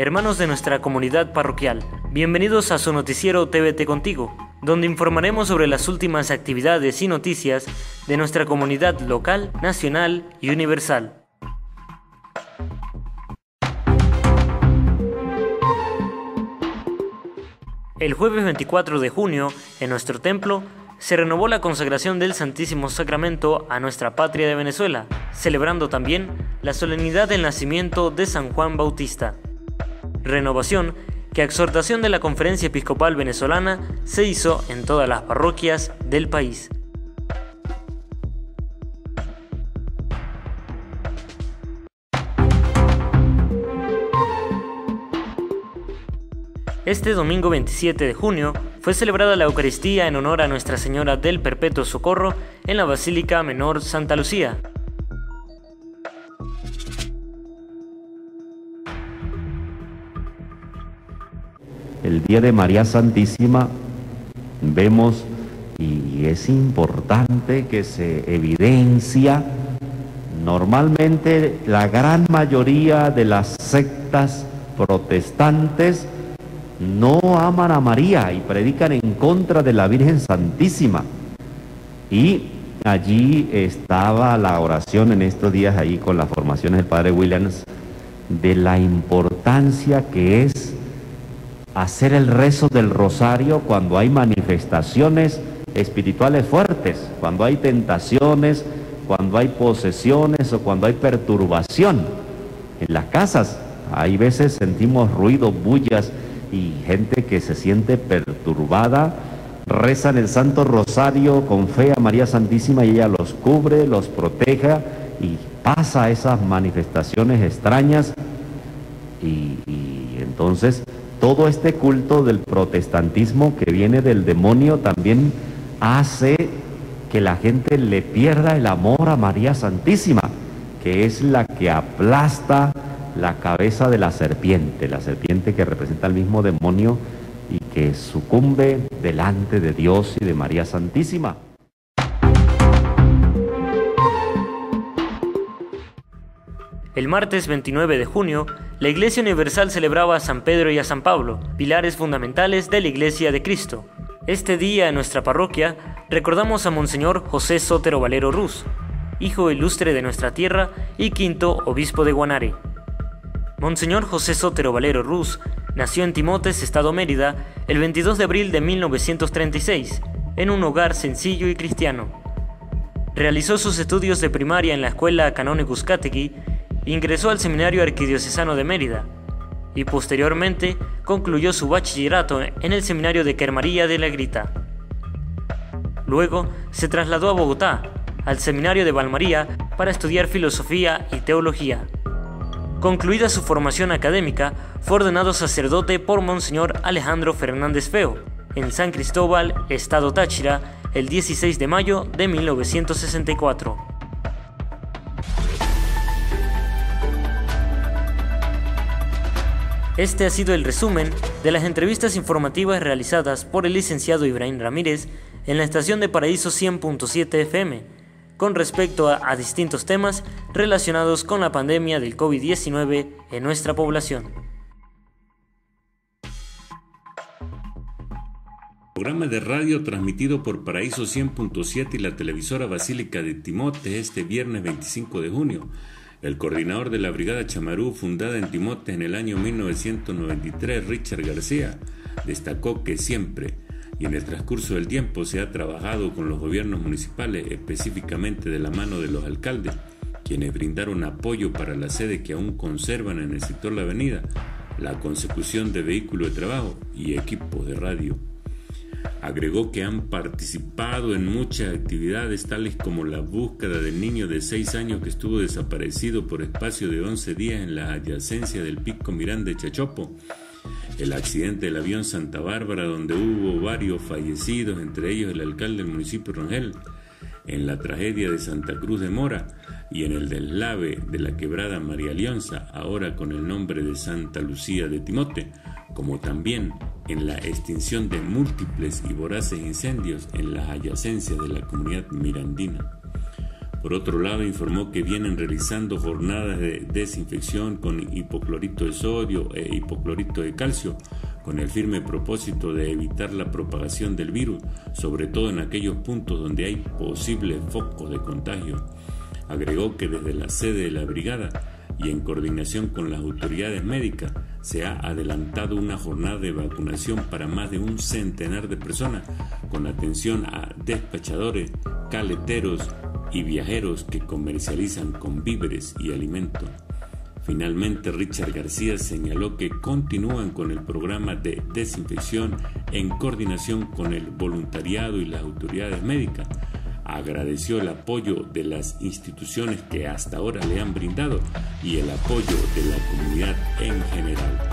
hermanos de nuestra comunidad parroquial, bienvenidos a su noticiero TVT Contigo, donde informaremos sobre las últimas actividades y noticias de nuestra comunidad local, nacional y universal. El jueves 24 de junio, en nuestro templo, se renovó la consagración del Santísimo Sacramento a nuestra patria de Venezuela, celebrando también la solemnidad del nacimiento de San Juan Bautista. Renovación que a exhortación de la Conferencia Episcopal Venezolana se hizo en todas las parroquias del país. Este domingo 27 de junio fue celebrada la Eucaristía en honor a Nuestra Señora del Perpetuo Socorro en la Basílica Menor Santa Lucía. El día de María Santísima vemos, y es importante que se evidencia, normalmente la gran mayoría de las sectas protestantes no aman a María y predican en contra de la Virgen Santísima. Y allí estaba la oración en estos días, ahí con las formaciones del Padre Williams, de la importancia que es hacer el rezo del rosario cuando hay manifestaciones espirituales fuertes, cuando hay tentaciones, cuando hay posesiones o cuando hay perturbación. En las casas hay veces sentimos ruido, bullas y gente que se siente perturbada, rezan el Santo Rosario con fe a María Santísima y ella los cubre, los protege y pasa esas manifestaciones extrañas y entonces todo este culto del protestantismo que viene del demonio también hace que la gente le pierda el amor a María Santísima, que es la que aplasta la cabeza de la serpiente que representa al mismo demonio y que sucumbe delante de Dios y de María Santísima. El martes 29 de junio, la Iglesia Universal celebraba a San Pedro y a San Pablo, pilares fundamentales de la Iglesia de Cristo. Este día en nuestra parroquia recordamos a Monseñor José Sotero Valero Ruz, hijo ilustre de nuestra tierra y quinto obispo de Guanare. Monseñor José Sotero Valero Ruz nació en Timotes, Estado Mérida, el 22 de abril de 1936, en un hogar sencillo y cristiano. Realizó sus estudios de primaria en la Escuela Canonicus Catequi, ingresó al Seminario Arquidiocesano de Mérida y posteriormente concluyó su bachillerato en el Seminario de Kermaría de la Grita. Luego se trasladó a Bogotá, al Seminario de Valmaría, para estudiar filosofía y teología. Concluida su formación académica, fue ordenado sacerdote por Monseñor Alejandro Fernández Feo, en San Cristóbal, Estado Táchira, el 16 de mayo de 1964. Este ha sido el resumen de las entrevistas informativas realizadas por el licenciado Ibrahim Ramírez en la estación de Paraíso 100.7 FM, con respecto a distintos temas relacionados con la pandemia del COVID-19 en nuestra población. Programa de radio transmitido por Paraíso 100.7 y la televisora Basílica de Timotes este viernes 25 de junio. El coordinador de la Brigada Chamarú, fundada en Timotes en el año 1993, Richard García, destacó que siempre y en el transcurso del tiempo se ha trabajado con los gobiernos municipales, específicamente de la mano de los alcaldes, quienes brindaron apoyo para la sede que aún conservan en el sector La Avenida, la consecución de vehículos de trabajo y equipos de radio. Agregó que han participado en muchas actividades tales como la búsqueda del niño de 6 años que estuvo desaparecido por espacio de 11 días en la adyacencia del Pico Mirán de Chachopo, el accidente del avión Santa Bárbara donde hubo varios fallecidos, entre ellos el alcalde del municipio Rangel, en la tragedia de Santa Cruz de Mora y en el deslave de la quebrada María Leonza, ahora con el nombre de Santa Lucía de Timote, como también en la extinción de múltiples y voraces incendios en las adyacencias de la comunidad mirandina. Por otro lado, informó que vienen realizando jornadas de desinfección con hipoclorito de sodio e hipoclorito de calcio, con el firme propósito de evitar la propagación del virus, sobre todo en aquellos puntos donde hay posibles focos de contagio. Agregó que desde la sede de la brigada y en coordinación con las autoridades médicas se ha adelantado una jornada de vacunación para más de 100 de personas, con atención a despachadores, caleteros y viajeros que comercializan con víveres y alimentos. Finalmente, Richard García señaló que continúan con el programa de desinfección en coordinación con el voluntariado y las autoridades médicas. Agradeció el apoyo de las instituciones que hasta ahora le han brindado y el apoyo de la comunidad en general.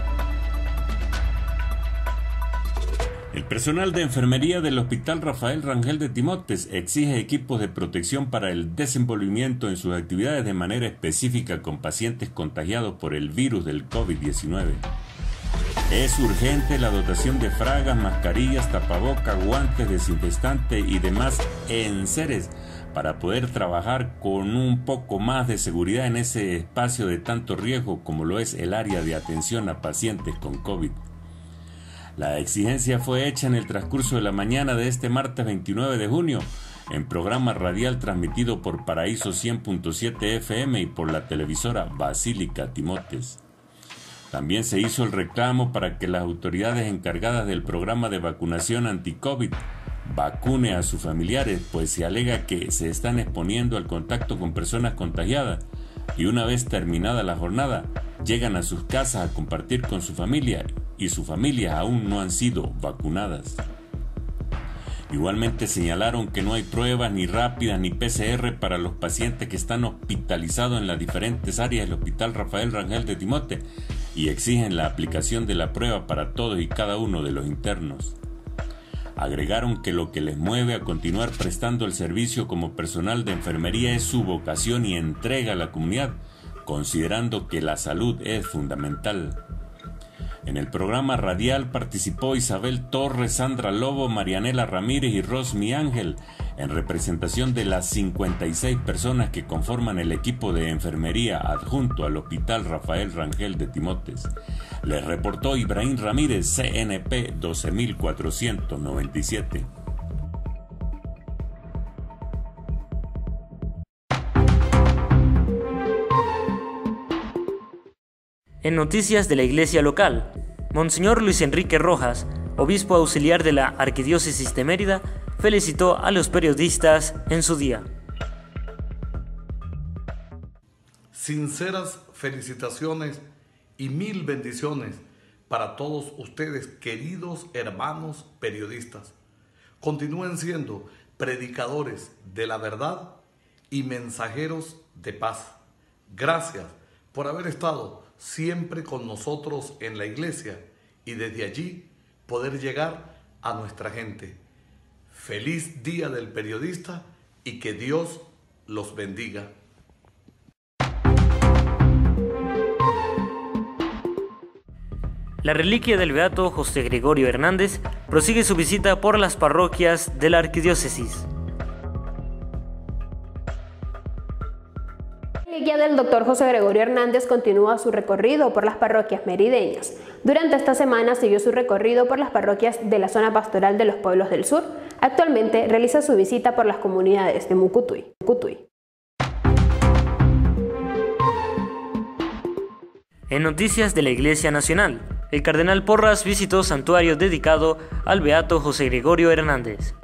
El personal de enfermería del Hospital Rafael Rangel de Timotes exige equipos de protección para el desenvolvimiento en sus actividades de manera específica con pacientes contagiados por el virus del COVID-19. Es urgente la dotación de fragas, mascarillas, tapabocas, guantes, desinfectantes y demás enseres para poder trabajar con un poco más de seguridad en ese espacio de tanto riesgo como lo es el área de atención a pacientes con COVID. La exigencia fue hecha en el transcurso de la mañana de este martes 29 de junio, en programa radial transmitido por Paraíso 100.7 FM y por la televisora Basílica Timotes. También se hizo el reclamo para que las autoridades encargadas del programa de vacunación anti-COVID vacune a sus familiares, pues se alega que se están exponiendo al contacto con personas contagiadas y una vez terminada la jornada, llegan a sus casas a compartir con su familia y sus familias aún no han sido vacunadas. Igualmente señalaron que no hay pruebas ni rápidas ni PCR para los pacientes que están hospitalizados en las diferentes áreas del Hospital Rafael Rangel de Timote y exigen la aplicación de la prueba para todos y cada uno de los internos. Agregaron que lo que les mueve a continuar prestando el servicio como personal de enfermería es su vocación y entrega a la comunidad, considerando que la salud es fundamental. En el programa radial participó Isabel Torres, Sandra Lobo, Marianela Ramírez y Rosmi Ángel, en representación de las 56 personas que conforman el equipo de enfermería adjunto al Hospital Rafael Rangel de Timotes. Les reportó Ibrahim Ramírez, CNP 12497. En noticias de la iglesia local, Monseñor Luis Enrique Rojas, obispo auxiliar de la Arquidiócesis de Mérida, felicitó a los periodistas en su día. Sinceras felicitaciones y mil bendiciones para todos ustedes, queridos hermanos periodistas. Continúen siendo predicadores de la verdad y mensajeros de paz. Gracias por haber estado siempre con nosotros en la iglesia y desde allí poder llegar a nuestra gente. Feliz Día del Periodista y que Dios los bendiga. La reliquia del beato José Gregorio Hernández prosigue su visita por las parroquias de la arquidiócesis. La reliquia del Dr. José Gregorio Hernández continúa su recorrido por las parroquias merideñas. Durante esta semana siguió su recorrido por las parroquias de la zona pastoral de los pueblos del sur. Actualmente realiza su visita por las comunidades de Mucutuy. En noticias de la Iglesia Nacional, el cardenal Porras visitó santuario dedicado al beato José Gregorio Hernández.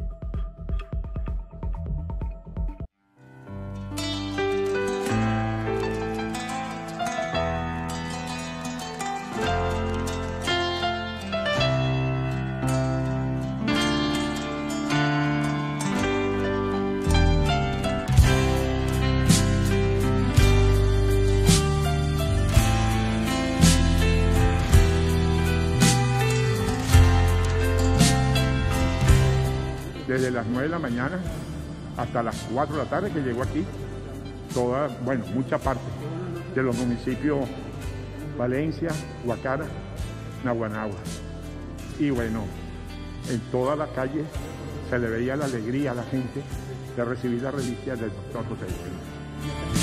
Desde las 9 de la mañana hasta las 4 de la tarde que llegó aquí, mucha parte de los municipios Valencia, Guacara, Naguanagua. Y en toda la calle se le veía la alegría a la gente de recibir la reliquia del doctor José Gregorio.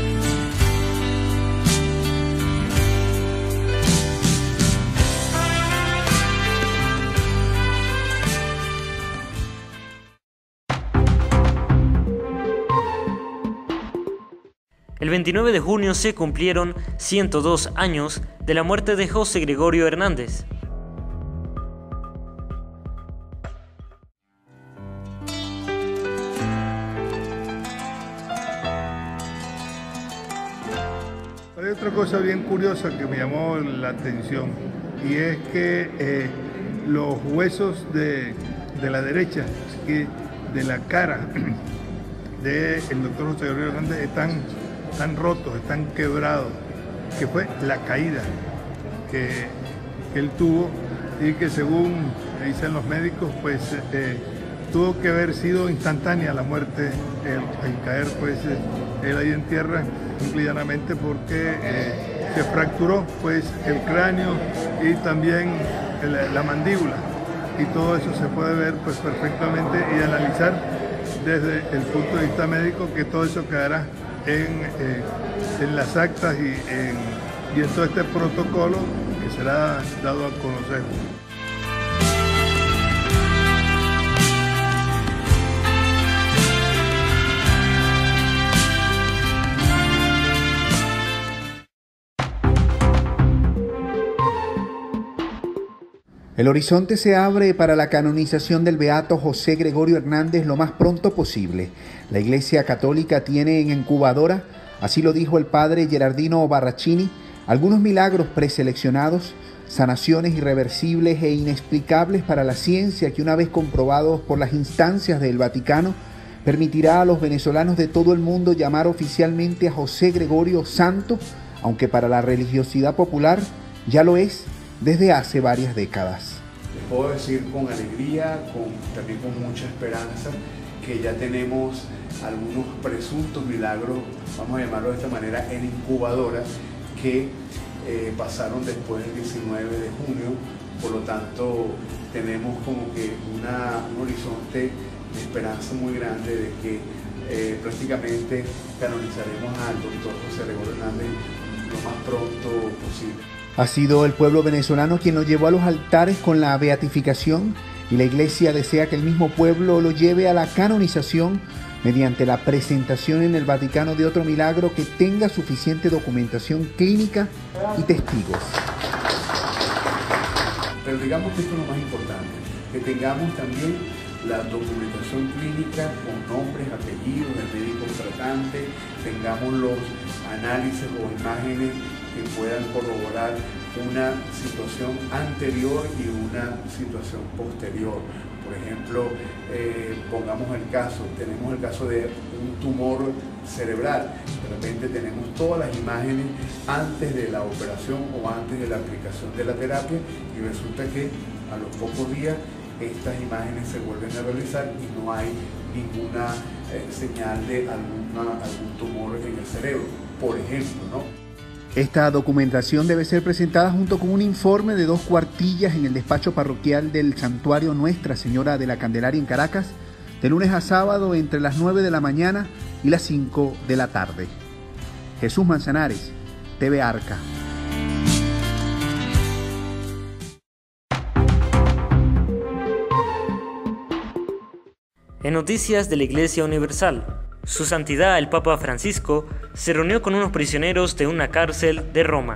El 29 de junio se cumplieron 102 años de la muerte de José Gregorio Hernández. Hay otra cosa bien curiosa que me llamó la atención, y es que los huesos de la derecha, de la cara del doctor José Gregorio Hernández están rotos, están quebrados, que fue la caída que él tuvo y que, según dicen los médicos, pues tuvo que haber sido instantánea la muerte al caer pues él ahí en tierra, simple y llanamente porque se fracturó pues el cráneo y también la mandíbula, y todo eso se puede ver pues perfectamente y analizar desde el punto de vista médico, que todo eso quedará en las actas y en todo este protocolo que será dado a conocer. El horizonte se abre para la canonización del beato José Gregorio Hernández lo más pronto posible. La Iglesia Católica tiene en incubadora, así lo dijo el padre Gerardino Barracini, algunos milagros preseleccionados, sanaciones irreversibles e inexplicables para la ciencia que, una vez comprobados por las instancias del Vaticano, permitirá a los venezolanos de todo el mundo llamar oficialmente a José Gregorio santo, aunque para la religiosidad popular ya lo es desde hace varias décadas. Les puedo decir con alegría, también con mucha esperanza, que ya tenemos algunos presuntos milagros, vamos a llamarlo de esta manera, en incubadora, que pasaron después del 19 de junio. Por lo tanto, tenemos como que un horizonte de esperanza muy grande de que prácticamente canonizaremos al doctor José Gregorio Hernández lo más pronto posible. Ha sido el pueblo venezolano quien lo llevó a los altares con la beatificación, y la Iglesia desea que el mismo pueblo lo lleve a la canonización mediante la presentación en el Vaticano de otro milagro que tenga suficiente documentación clínica y testigos. Pero digamos que esto es lo más importante, que tengamos también la documentación clínica con nombres, apellidos del médico tratante, tengamos los análisis o imágenes que puedan corroborar una situación anterior y una situación posterior. Por ejemplo, pongamos tenemos el caso de un tumor cerebral. De repente tenemos todas las imágenes antes de la operación o antes de la aplicación de la terapia, y resulta que a los pocos días estas imágenes se vuelven a realizar y no hay ninguna señal de algún tumor en el cerebro, por ejemplo, ¿no? Esta documentación debe ser presentada junto con un informe de 2 cuartillas en el despacho parroquial del Santuario Nuestra Señora de la Candelaria en Caracas, de lunes a sábado entre las 9 de la mañana y las 5 de la tarde. Jesús Manzanares, TV Arca. En noticias de la Iglesia Universal, Su Santidad el Papa Francisco se reunió con unos prisioneros de una cárcel de Roma.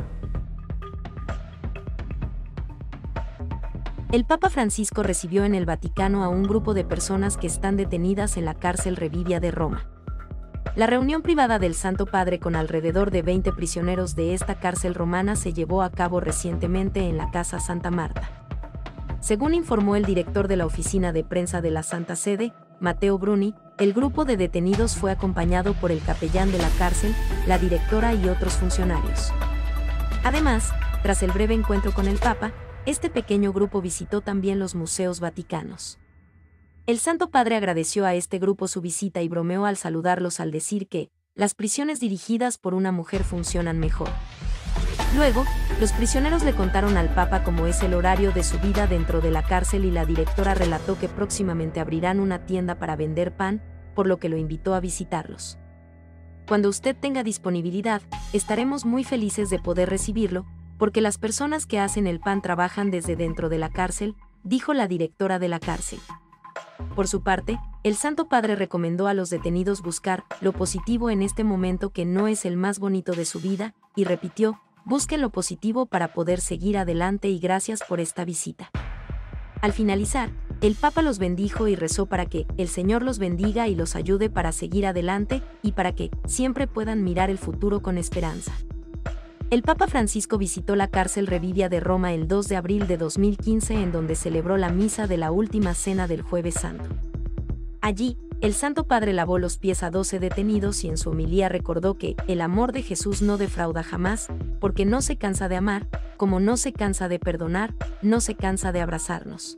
El Papa Francisco recibió en el Vaticano a un grupo de personas que están detenidas en la cárcel Revivia de Roma. La reunión privada del Santo Padre con alrededor de 20 prisioneros de esta cárcel romana se llevó a cabo recientemente en la Casa Santa Marta. Según informó el director de la oficina de prensa de la Santa Sede, Matteo Bruni, el grupo de detenidos fue acompañado por el capellán de la cárcel, la directora y otros funcionarios. Además, tras el breve encuentro con el Papa, este pequeño grupo visitó también los museos vaticanos. El Santo Padre agradeció a este grupo su visita y bromeó al saludarlos al decir que las prisiones dirigidas por una mujer funcionan mejor. Luego, los prisioneros le contaron al Papa cómo es el horario de su vida dentro de la cárcel, y la directora relató que próximamente abrirán una tienda para vender pan, por lo que lo invitó a visitarlos. Cuando usted tenga disponibilidad, estaremos muy felices de poder recibirlo, porque las personas que hacen el pan trabajan desde dentro de la cárcel, dijo la directora de la cárcel. Por su parte, el Santo Padre recomendó a los detenidos buscar lo positivo en este momento que no es el más bonito de su vida, y repitió, busquen lo positivo para poder seguir adelante y gracias por esta visita. Al finalizar, el Papa los bendijo y rezó para que el Señor los bendiga y los ayude para seguir adelante y para que siempre puedan mirar el futuro con esperanza. El Papa Francisco visitó la cárcel Revivia de Roma el 2 de abril de 2015 en donde celebró la misa de la última cena del Jueves Santo. Allí, el Santo Padre lavó los pies a 12 detenidos y en su homilía recordó que el amor de Jesús no defrauda jamás, porque no se cansa de amar, como no se cansa de perdonar, no se cansa de abrazarnos.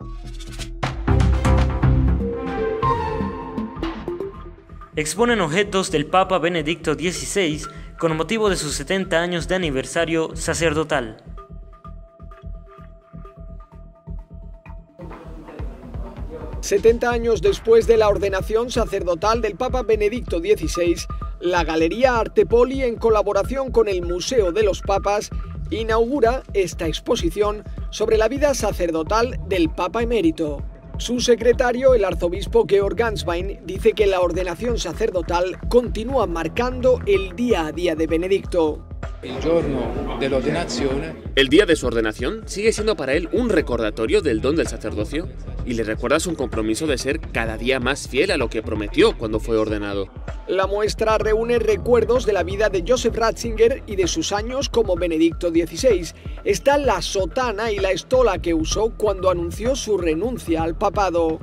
Exponen objetos del Papa Benedicto XVI con motivo de sus 70 años de aniversario sacerdotal. «70 años después de la ordenación sacerdotal del Papa Benedicto XVI, la Galería Arte Poli, en colaboración con el Museo de los Papas, inaugura esta exposición sobre la vida sacerdotal del Papa emérito. Su secretario, el arzobispo Georg Ganswein, dice que la ordenación sacerdotal continúa marcando el día a día de Benedicto. El día de su ordenación sigue siendo para él un recordatorio del don del sacerdocio y le recuerda su compromiso de ser cada día más fiel a lo que prometió cuando fue ordenado. La muestra reúne recuerdos de la vida de Joseph Ratzinger y de sus años como Benedicto XVI. Está la sotana y la estola que usó cuando anunció su renuncia al papado.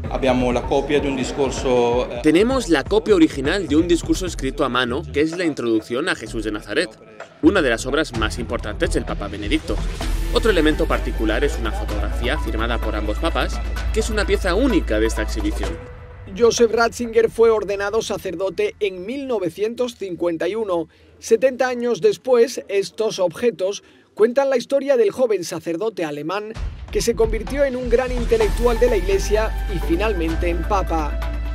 Tenemos la copia original de un discurso escrito a mano que es la introducción a Jesús de Nazaret, una de las obras más importantes del Papa Benedicto. Otro elemento particular es una fotografía firmada por ambos papas, que es una pieza única de esta exhibición. Joseph Ratzinger fue ordenado sacerdote en 1951. 70 años después, estos objetos cuentan la historia del joven sacerdote alemán que se convirtió en un gran intelectual de la Iglesia y finalmente en Papa.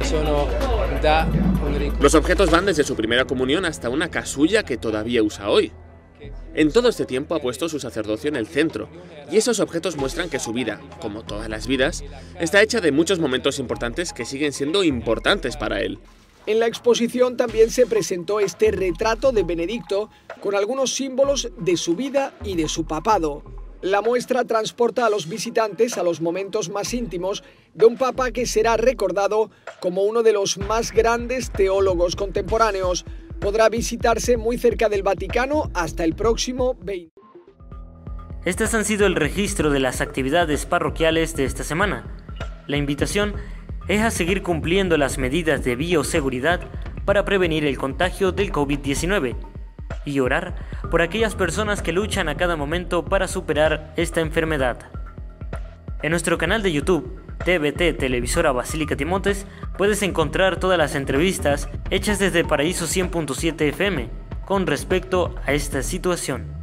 Los objetos van desde su primera comunión hasta una casulla que todavía usa hoy. En todo este tiempo ha puesto su sacerdocio en el centro, y esos objetos muestran que su vida, como todas las vidas, está hecha de muchos momentos importantes que siguen siendo importantes para él. En la exposición también se presentó este retrato de Benedicto con algunos símbolos de su vida y de su papado. La muestra transporta a los visitantes a los momentos más íntimos de un papa que será recordado como uno de los más grandes teólogos contemporáneos. Podrá visitarse muy cerca del Vaticano hasta el próximo 20. Estas han sido el registro de las actividades parroquiales de esta semana. La invitación es a seguir cumpliendo las medidas de bioseguridad para prevenir el contagio del COVID-19 y orar por aquellas personas que luchan a cada momento para superar esta enfermedad. En nuestro canal de YouTube, TVT Televisora Basílica Timotes, puedes encontrar todas las entrevistas hechas desde Paraíso 100.7 FM con respecto a esta situación.